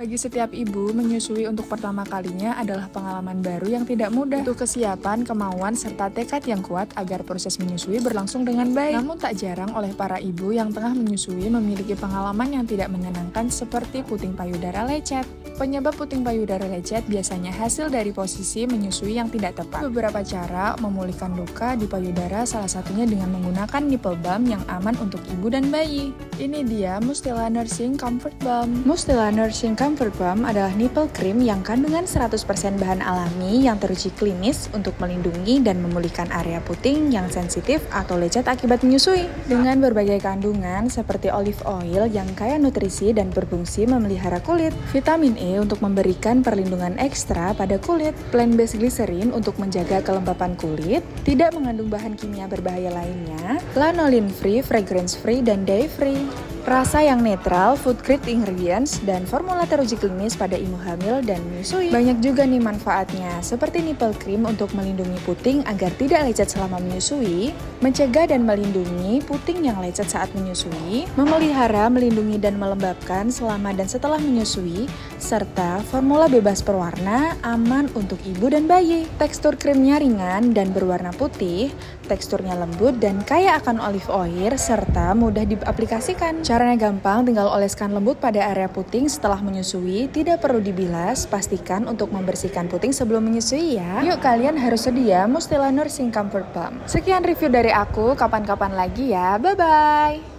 Bagi setiap ibu, menyusui untuk pertama kalinya adalah pengalaman baru yang tidak mudah. Butuh kesiapan, kemauan, serta tekad yang kuat agar proses menyusui berlangsung dengan baik. Namun tak jarang oleh para ibu yang tengah menyusui memiliki pengalaman yang tidak menyenangkan seperti puting payudara lecet. Penyebab puting payudara lecet biasanya hasil dari posisi menyusui yang tidak tepat. Beberapa cara memulihkan luka di payudara, salah satunya dengan menggunakan nipple balm yang aman untuk ibu dan bayi. Ini dia Mustela Nursing Comfort Balm. Mustela Nursing Comfort Balm adalah nipple cream yang kandungan 100% bahan alami yang teruji klinis untuk melindungi dan memulihkan area puting yang sensitif atau lecet akibat menyusui. Dengan berbagai kandungan seperti olive oil yang kaya nutrisi dan berfungsi memelihara kulit, vitamin E untuk memberikan perlindungan ekstra pada kulit, plant-based glycerin untuk menjaga kelembapan kulit, tidak mengandung bahan kimia berbahaya lainnya, lanolin free, fragrance free, dan dye free. Rasa yang netral, food grade ingredients, dan formula teruji klinis pada ibu hamil dan menyusui. Banyak juga nih manfaatnya, seperti nipple cream untuk melindungi puting agar tidak lecet selama menyusui, mencegah dan melindungi puting yang lecet saat menyusui, memelihara, melindungi, dan melembabkan selama dan setelah menyusui, serta formula bebas berwarna, aman untuk ibu dan bayi. Tekstur krimnya ringan dan berwarna putih, teksturnya lembut dan kaya akan olive oil, serta mudah diaplikasikan. Caranya gampang, tinggal oleskan lembut pada area puting setelah menyusui, tidak perlu dibilas, pastikan untuk membersihkan puting sebelum menyusui ya. Yuk kalian harus sedia Mustela Nursing Comfort Balm. Sekian review dari aku, kapan-kapan lagi ya, bye-bye!